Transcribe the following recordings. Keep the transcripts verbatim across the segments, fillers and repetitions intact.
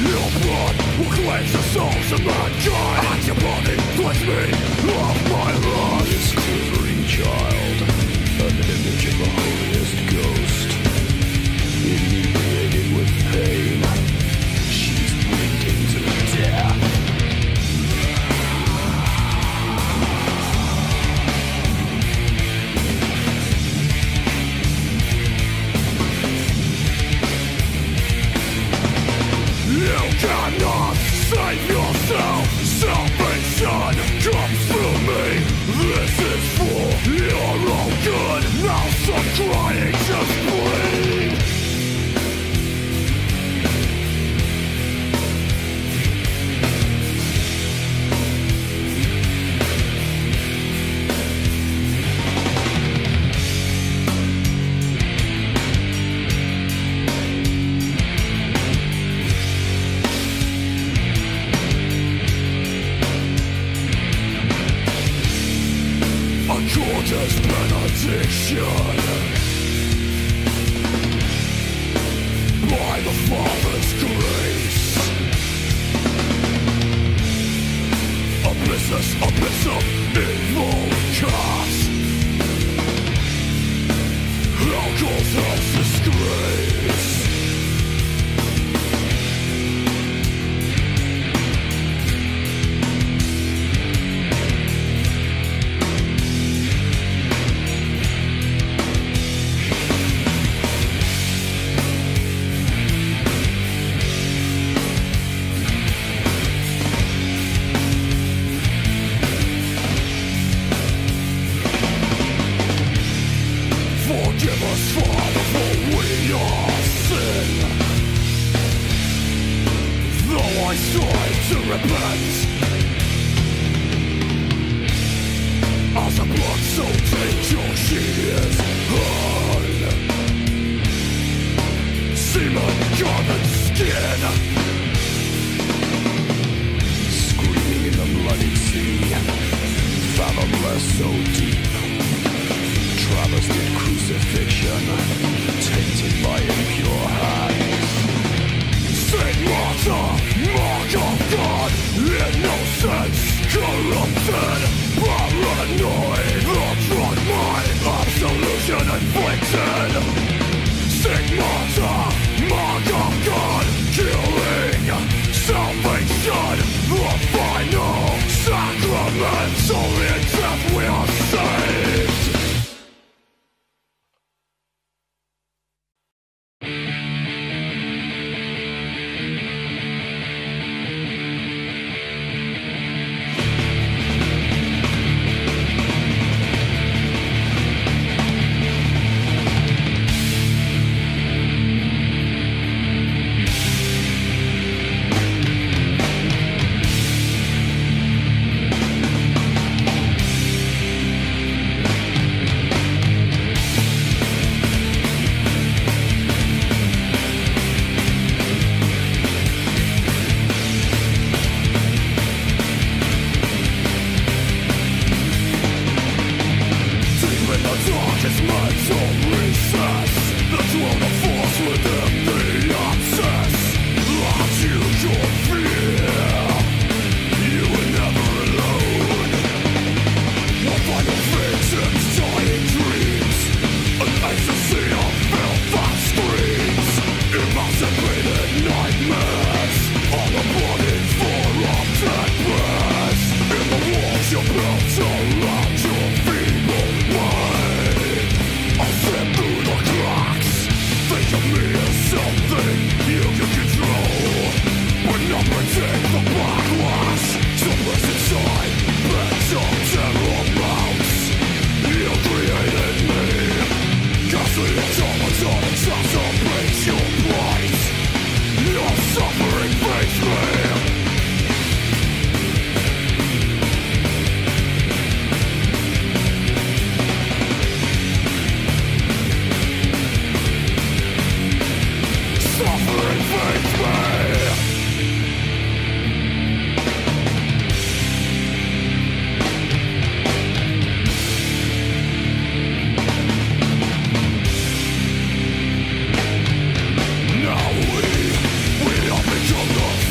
Your blood will cleanse the souls of mankind, and your body cleanse me of my lust. This quivering child, an image of the holiest ghost, inebriated with pain, she's bleeding to death. You cannot save yourself. Salvation comes through me. This is for your own good. Now stop crying, just bleed. Quarter's benediction by the Father's grace. Abyssus, abyss of evil cast. Hell calls hell's disgrace. Forgive us, Father, for we are sin. Though I strive to repent, as a blood so angel she is on. Semen, carbon skin, Screaming in the bloody sea, fathomless so deep. Travested crucifixion, tainted by impure hands. Saint Martha, mark of God, innocence, corrupted, paranoid, upfront mind, absolution inflicted. Saint Martha, mark of God, killing, salvation, the final sacrament, only in death we are saved. Darkest mental recess, the throne of force within the abscess. As you your fear, you were never alone. What final victims, dying dreams, an ecstasy of filth and screams, emancipated nightmares, all the bodies for of dead breaths. In the walls you built around your feeble mind, I'll slip through the cracks. Think of me as something you can control, but not predict the backlash. Suppress inside, mental terror mounts. You created me, casting automaton exacerbates your plight. Your suffering breaks me. Suffering breaks me. Now we, we have become the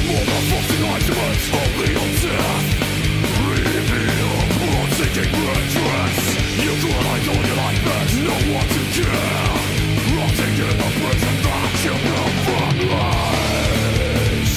All the frosting arguments only on death. Reveal blood-seeking redress. You could hide all your nightmares, no one to care. Rotting in a prison that you built from lies.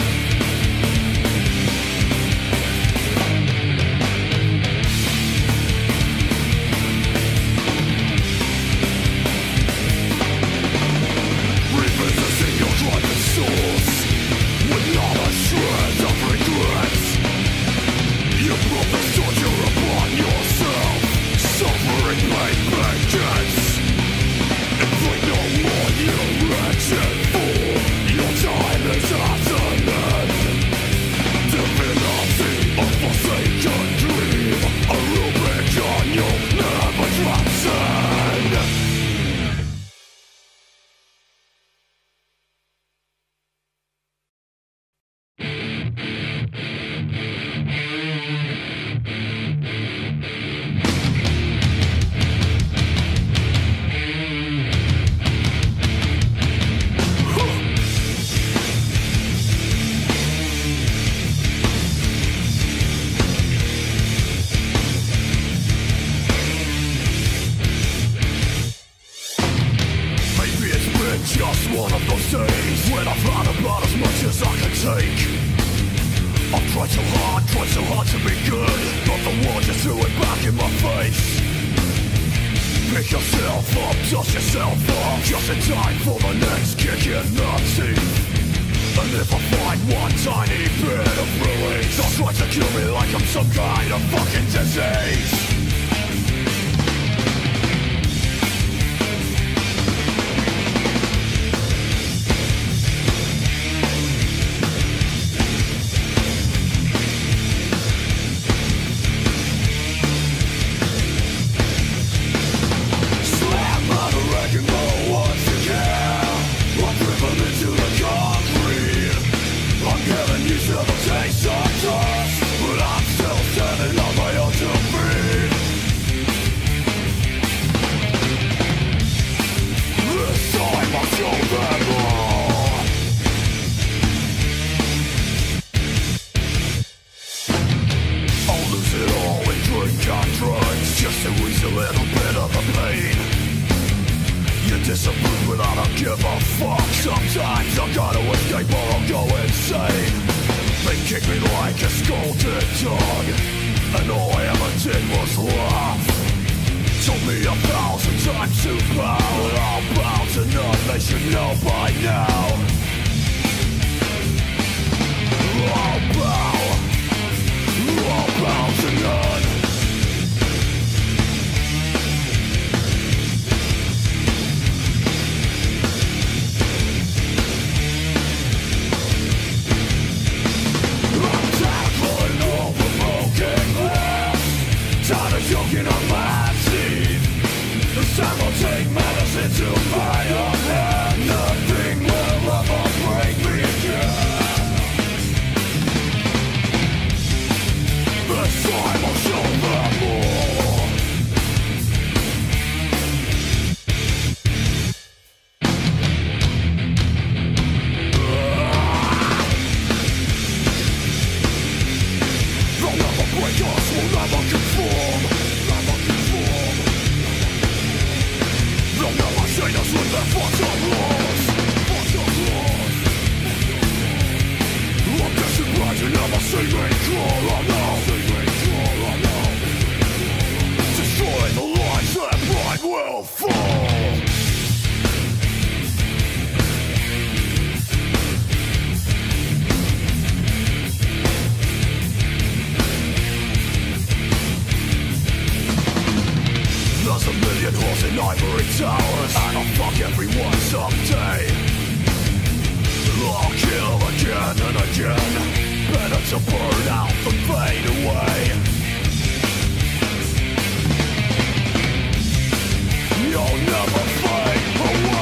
Revisiting your driving source with not a shred of regrets. You brought the torture upon yourself, suffering pain vengeance. Inflict no more, you wretched fool. Your time is at an end. Divinity, a forsaken dream, a Rubicon you'll never transcend. Maybe it's been just one of those days when I've had about as much as I can take. I've tried so hard, tried so hard to be good, but the world just threw it back in my face. Pick yourself up, dust yourself off, just in time for the next kick in the teeth. And if I find one tiny bit of release, they'll try to kill me like I'm some kind of fucking disease. Slam out a wrecking ball once again. I'm driven into the concrete. I'm getting used to the taste of dust, but I'm still standing on my own two feet. This time I'll show them all. I'll lose it all in drink and drugs, just to ease a little bit of the pain. You disapprove but I don't give a fuck. Sometimes I gotta escape or I'll go insane. They kick me like a scolded dog, and all I ever did was laugh. Told me a thousand times to bow, but I'll bow to none, they should know by now. I'll bow, I'll bow to none. Tired of joking on my teeth. This time I'll take matters into my own hand. Nothing will ever break me again. This time I'll show them all. They'll never break us, we'll never conform. Never conform. They'll never shade us with their fucked-up laws. Fucked-up laws. I'm destined right to never see me crawl, oh no. See me crawl, oh no. Destroy the lies and pride will fall. There's a million halls in ivory towers, and I'll fuck everyone someday. I'll kill again and again, better to burn out than fade away. You'll never fade away.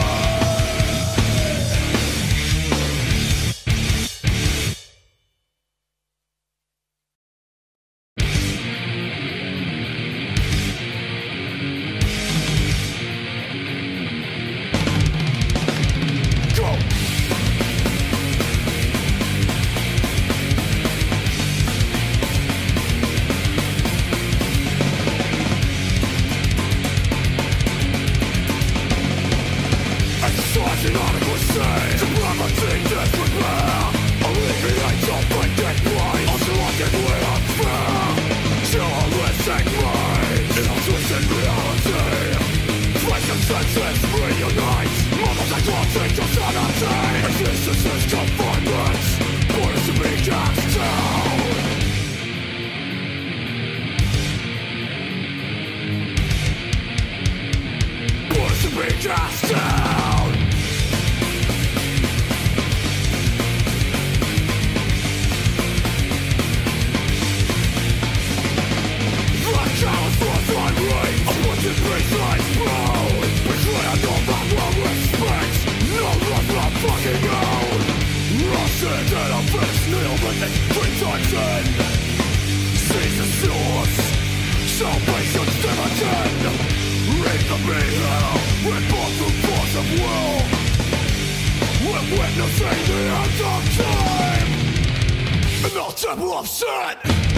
one's end. Seize the source, salvation's dividend. Read the mayhem, with both the force of will. We're witnessing the end of time in the temple of sin.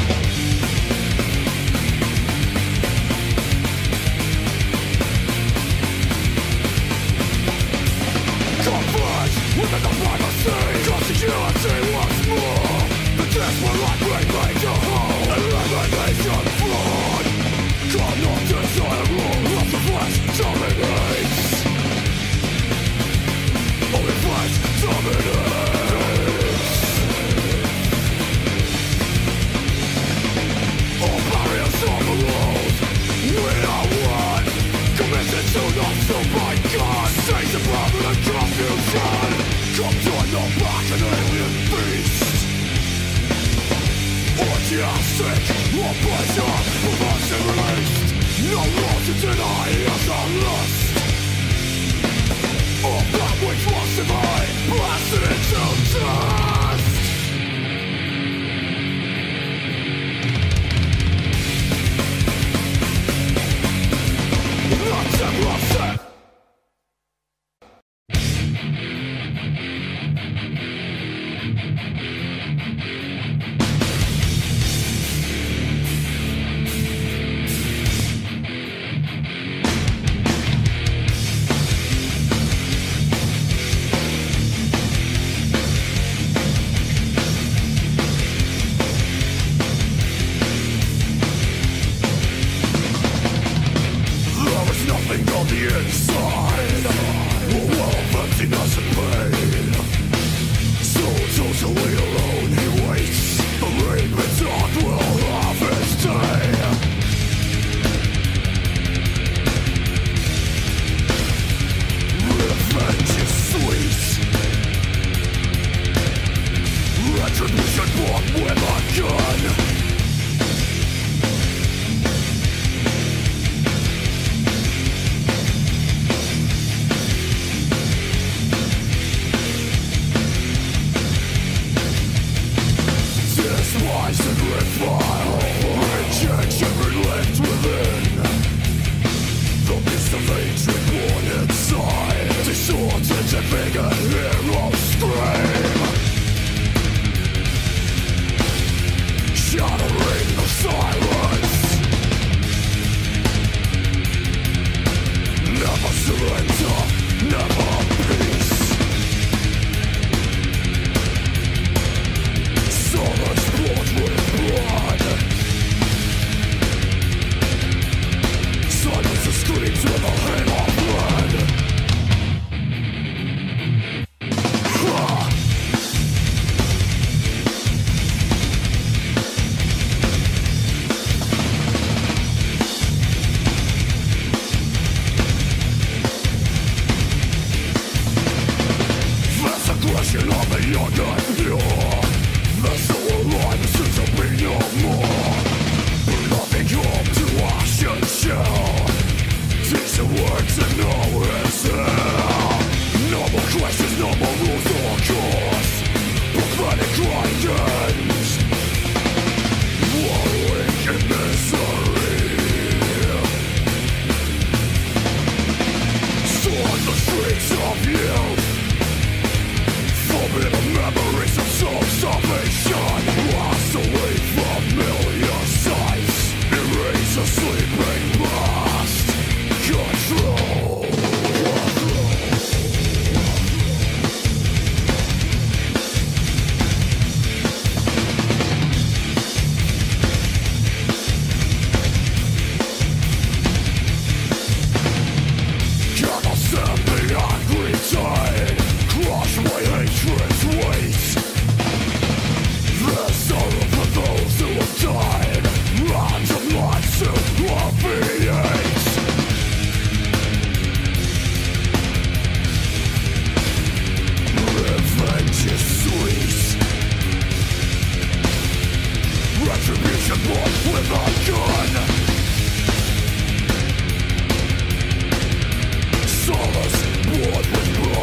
Converge within the privacy, constituency once more. The desperate bring me to home, elimination fraud. Cannot desire rule of the flesh dominates. Only flesh dominates. All barriers are below. We are one, committed to not so by God. Seize the problem and confusion. Come join the pack, an alien beast. Orgiastic, or pleasure, with us erased. No law to deny us our lust. All that which was divine, blasted into dust. The temple of sin.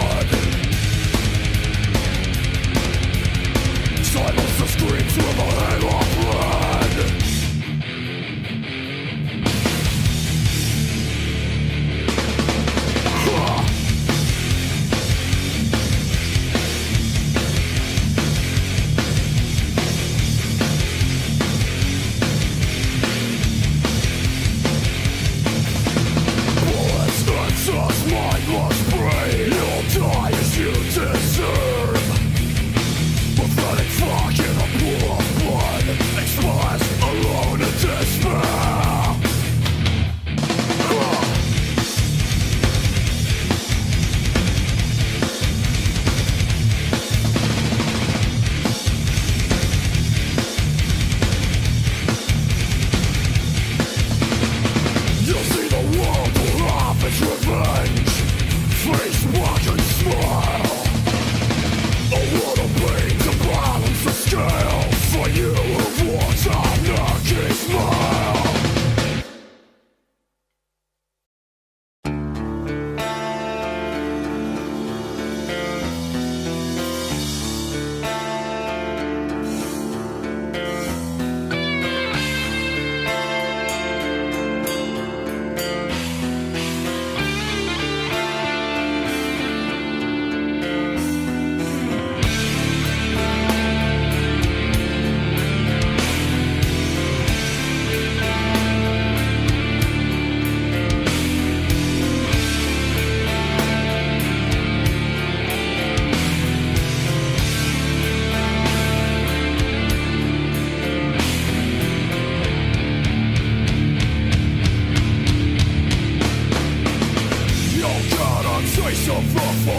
Silence the screams of a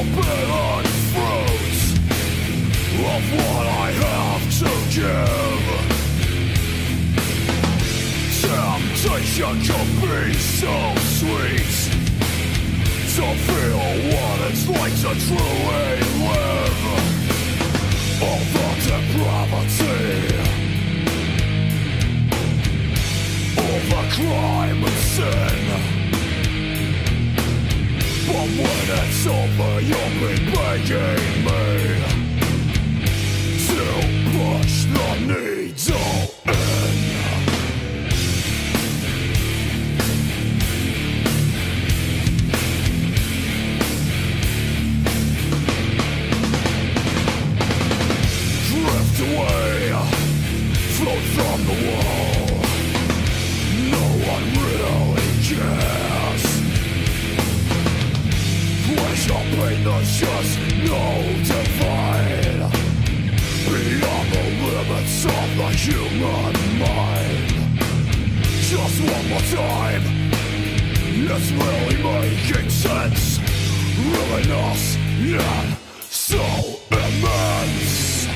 forbidden fruits of what I have to give. Temptation can be so sweet, to feel what it's like to truly live. All the depravity, all the crime and sin. But when it's over, you'll be begging me to push the needle in. Drift away, float from the wall. No one really cares. Pleasure, pain, there's just no divide beyond the limits of the human mind. Just one more time, it's really making sense. Ruinous, yet so immense.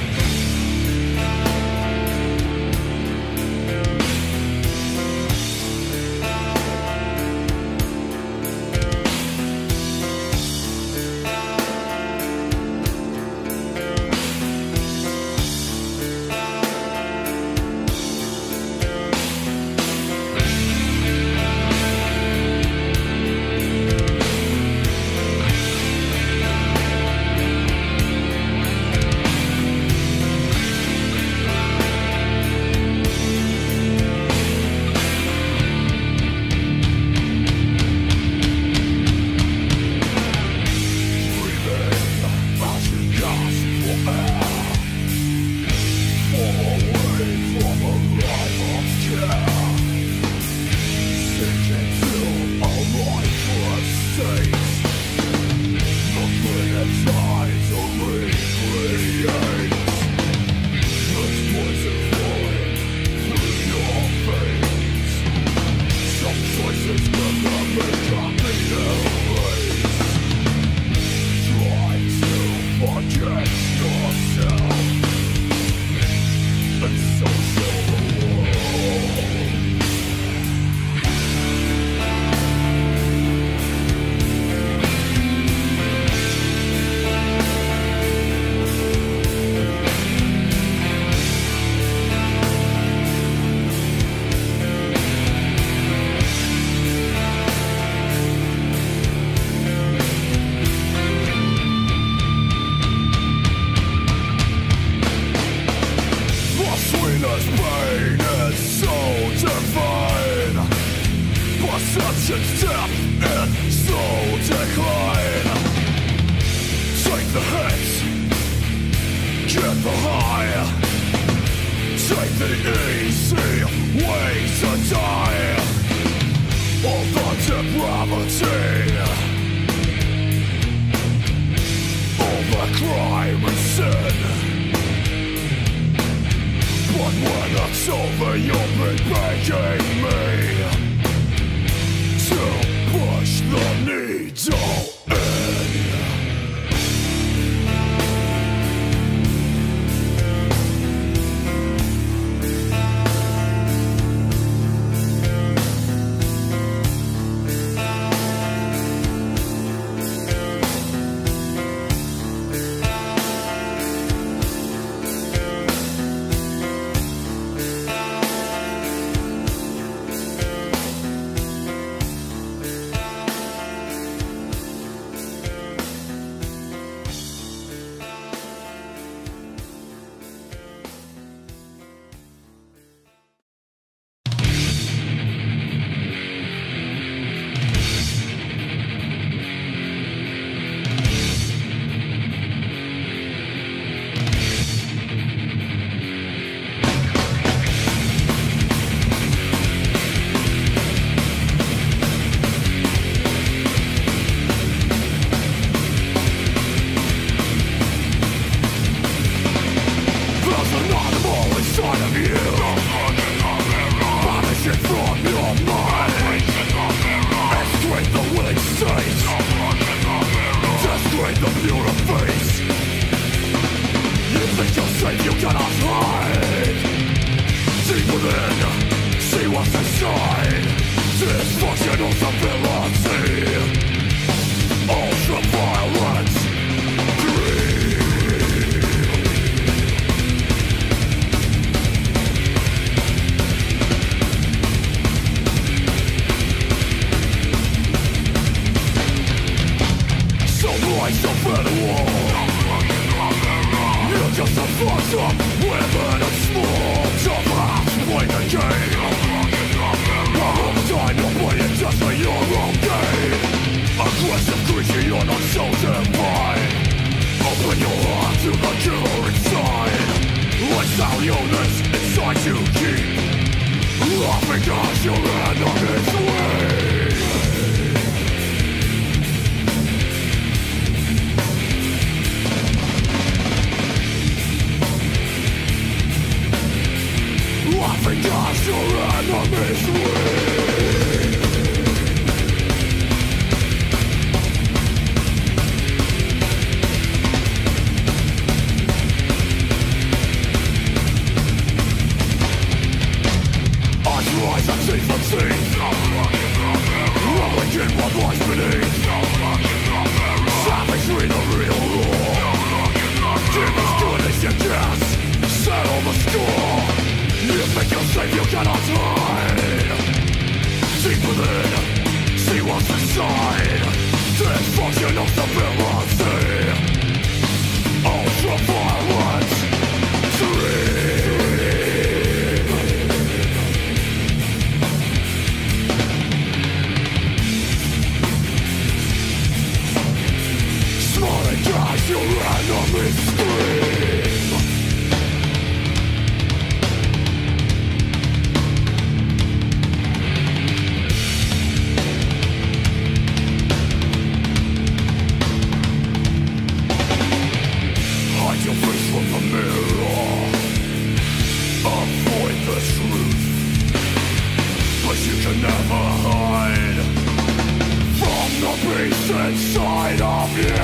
Perception's depth and slow decline. Take the hits, get the high. Take the easy way to die. All the depravity, all the crime and sin. But when it's over, you'll be begging me to push the needle in. Destroy betrayed the mirror face. You think you're safe, you cannot hide. Deep within, see what's inside. Dysfunctional stability, ultra-violent greed. So rise up at the wall. You're just a fucked up women and small. Survive, play the game. All the time you're playing just for your own gain. Aggressive creature, you're not so divine. Open your heart to the killer inside. Lifestyle illness inside you keep. Laughing as your enemy's way. Laughing as your enemy's way. Eyes rise and teeth unseen. Rumbling in what lies beneath. Savagery the real law. Give as good as you guess. Settle the score. You think you're safe, you cannot hide. Deep within, see what's inside. Dysfunctional stability, ultra-violent dream. Smiling as your enemies scream. Your face from the mirror. Avoid the truth, but you can never hide from the beast inside of you.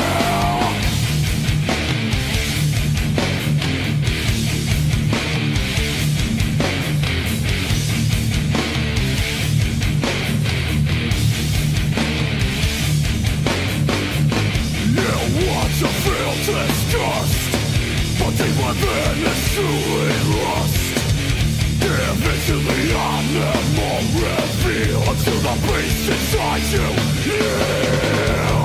You want to feel disgust, but deep within is truly lost. Give into the animal reveal until the beast inside you yield.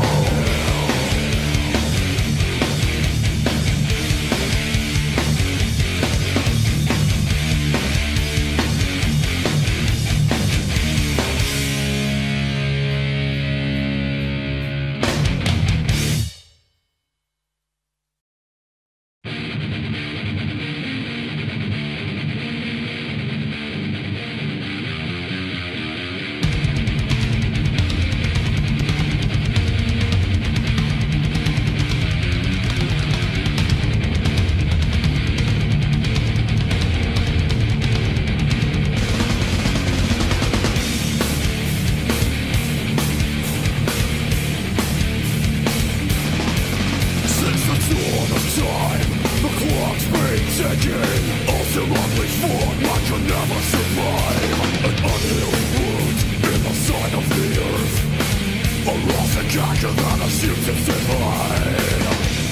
Ultimately flawed, I can never survive. An unhealed wound in the side of the earth. A loss and character that assumes it's divine.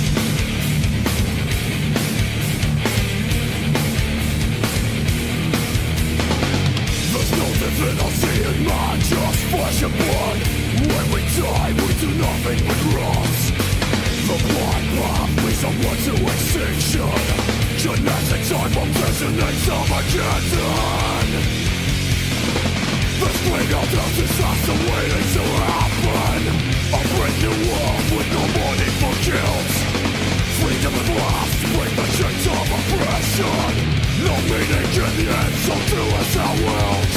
There's no divinity in man, just flesh and blood. When we die, we do nothing but rot. The blind path leads someone to extinction. Genetic time will resonate Armageddon. This bleed out of disaster waiting to happen. A brand new world with no more need for guilt. Freedom at last, break the chains of oppression. No meaning in the end, so do as thou wilt.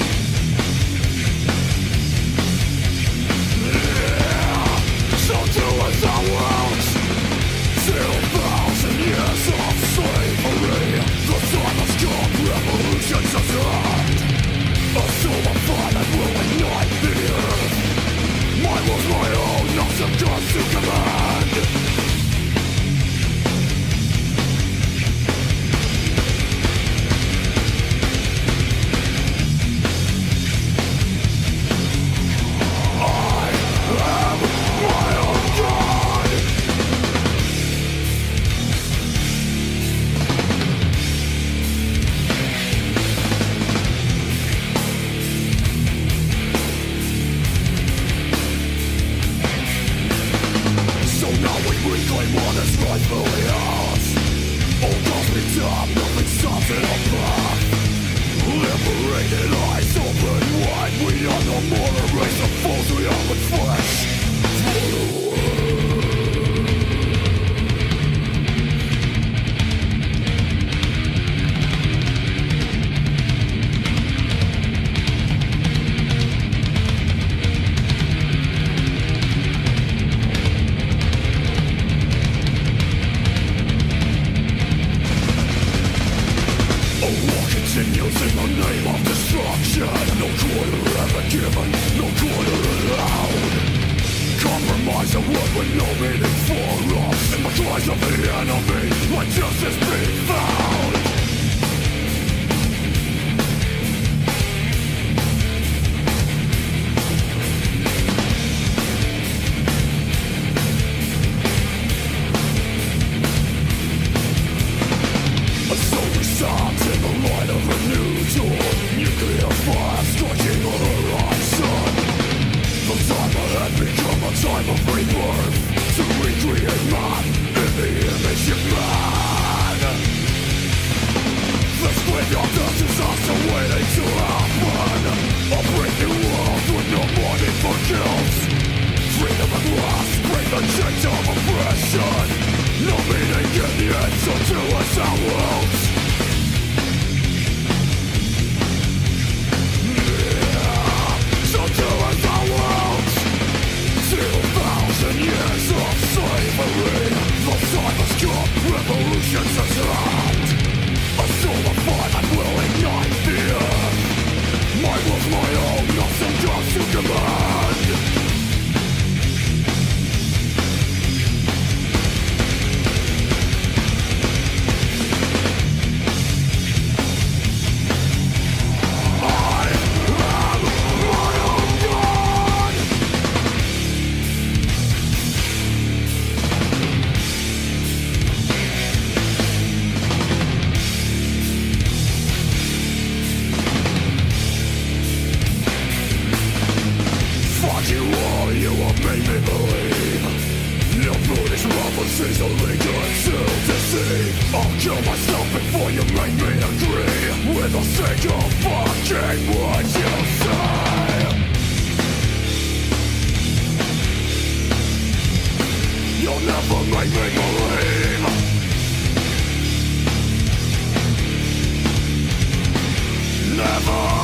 Yeah, so do as thou wilt. Two thousand years of slavery. The time has come, revolutions have turned. A soul of fire will ignite the earth. My will's my own, not some guns to command. Faded eyes open wide. We are no more a race of fools. We are but flesh. Continues in the name of destruction. No quarter ever given, no quarter allowed. Compromise a word with no meaning for us. In the cries of the enemy, let justice be found. A soul stops in the light of a new dawn. Nuclear fire scorching the horizon. The time ahead become a time of rebirth. To recreate man in the image of man. The split of the disaster waiting to happen. A breaking world with no more need for guilt. Freedom at last, break the chains of oppression. No meaning in the end, so do as I will. So do as I will. Two thousand years of slavery. The time has come, revolution's at hand. A soul of fire that will ignite the earth. My will's my own, nothing comes to command. Made me believe no foolish prophecies only good to deceive. I'll kill myself before you make me agree with the sake of fucking what you say. You'll never make me believe. Never.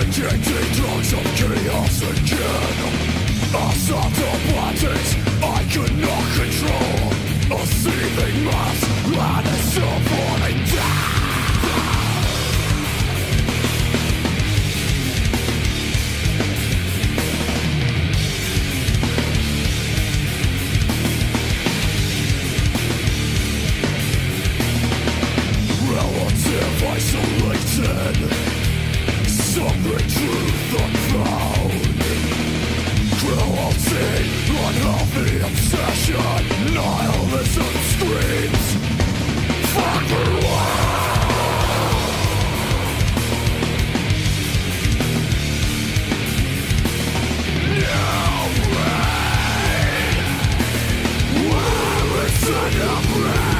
Changing drugs of chaos again. I saw the bodies I could not control. A seething mass and a suffering death. Relative isolated, suffering truth unfound. Cruelty, unhealthy obsession, nihilism screams, find for life. Now rain, where is the rain?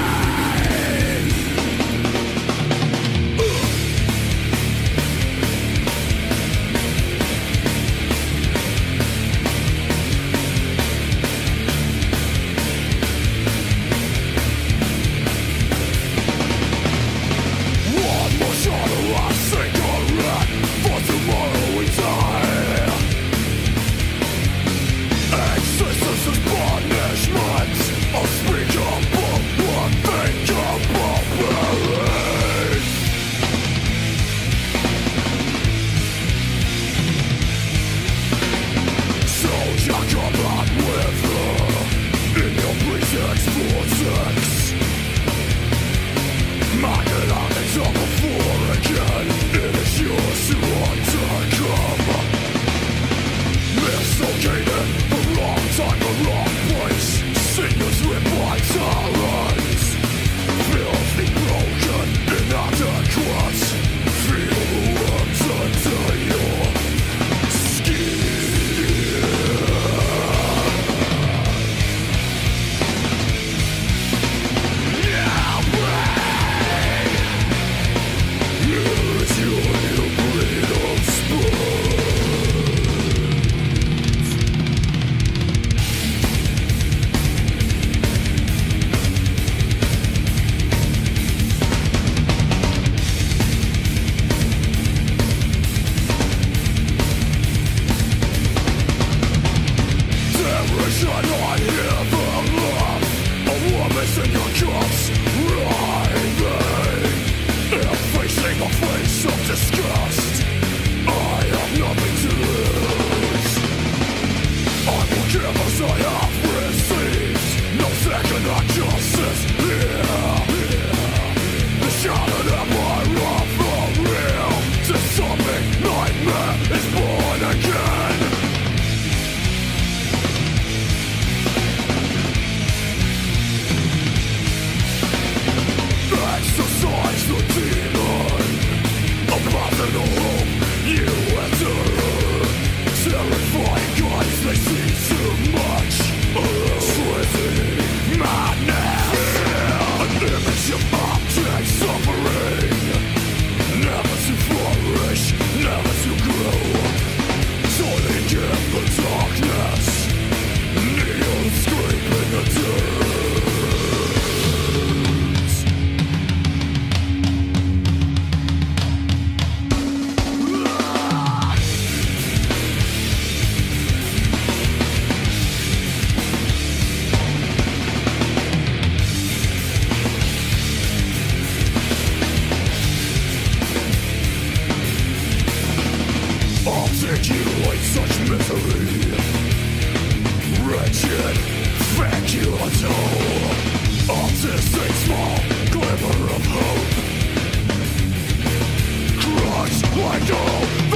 Articulate such misery, wretched, vacuous, artistic small glimmer of hope. Christ like all